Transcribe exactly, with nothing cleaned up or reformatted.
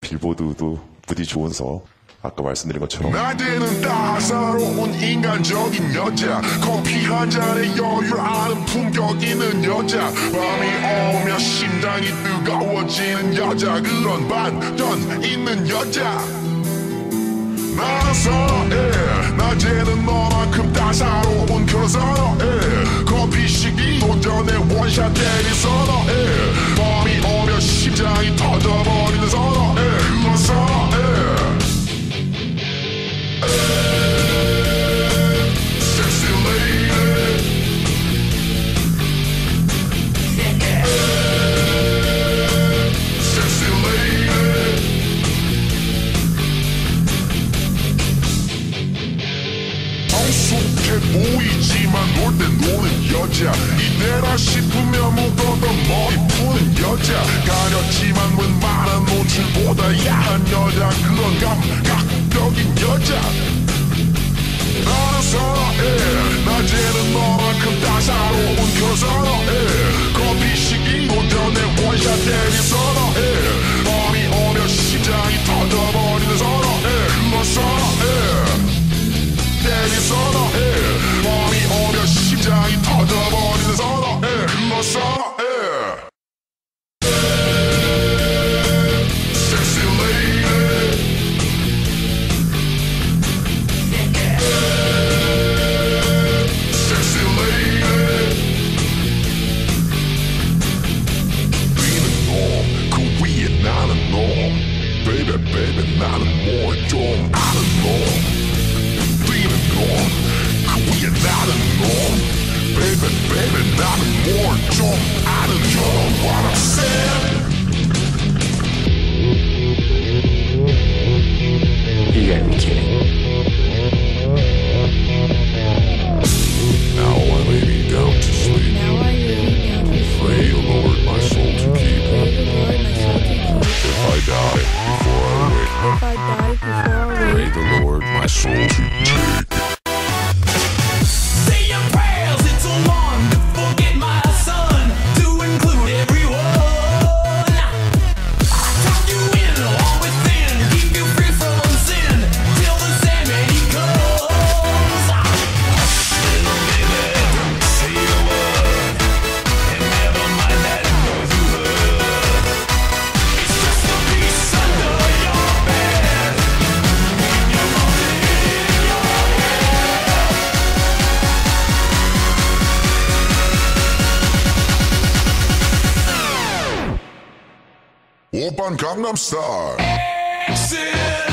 빌보드도 부디 좋은서 아까 말씀드린 것처럼 나대는 따사로운 인간적인 여자, 커피 한 잔에 여유를 아는 품격 있는 여자, 밤이 오면 심장이 뜨거워지는 여자, 그런 반전 있는 여자. 나는 선호해, 낮에는 너만큼 따사로운 그런 선호해, 커피 시기도 전에 원샷 때리 선호해, 밤이 오면 심장이 터져버리는 선호해, 그런 선호해. Sexy lady, sexy lady. 성숙해 보이지만 놀 때 노는 여자, 이때라 싶으면 묶었던 머리 푸는 여자, 가렸지만 웬만한 노출보다 야한 여자, 그런 감각적인 여자. 나는 선호해, 낮에는 너만큼 따사로운 그런 선호해, 커피 시기도 전에 원샷 때리 선호해, 밤이 오면 심장이 터져버리는 선호해, 그런 선호해. 때리 선호해, 밤이 오면 심장이 터져버리는 선호해, 그런 선호해. Sexy lady, sexy lady. 뛰는 놈, 그 위에 나는 놈, baby baby 나는 뭘 좀 아는 놈. 뛰는 놈, 그 위에 나는 놈, baby baby 나는 뭘 좀 아는 놈. What I'm saying? You gotta be kidding. Now I lay me down to sleep. Now I lay me down to sleep. Pray the Lord my soul to keep. Pray the Lord my soul to keep. If I die before I wake, If I die before I pray wake, the Lord my soul to take. Say your prayers, it's a wonderful forget my son, to include everyone. Tuck you in, all within, keep you free from sin, till the Sandman he comes. Hush, little baby, don't say a word, and never mind that noise you heard. It's just a piece under your bed, in your mountain, in your 오빤 강남스타일. exit.